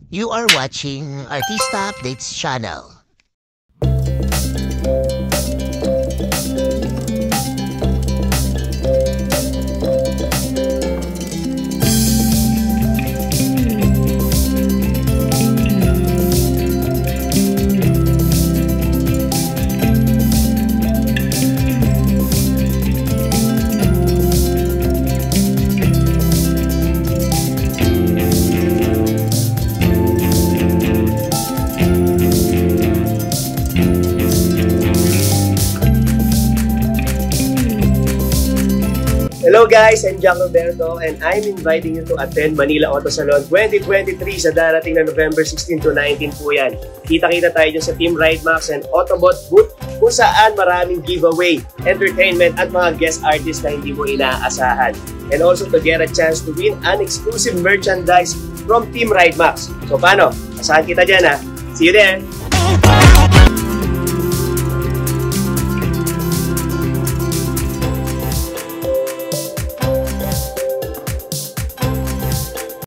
You are watching Artista Updates channel. Hello guys, I'm Jak Roberto and I'm inviting you to attend Manila Auto Salon 2023 sa darating na November 16 to 19 po yan. Kita-kita tayo dyan sa Team RideMax and Autobot booth kung saan maraming giveaway, entertainment at mga guest artists na hindi mo inaasahan. And also to get a chance to win an exclusive merchandise from Team RideMax. So paano? Asahan kita dyan ha. See you there!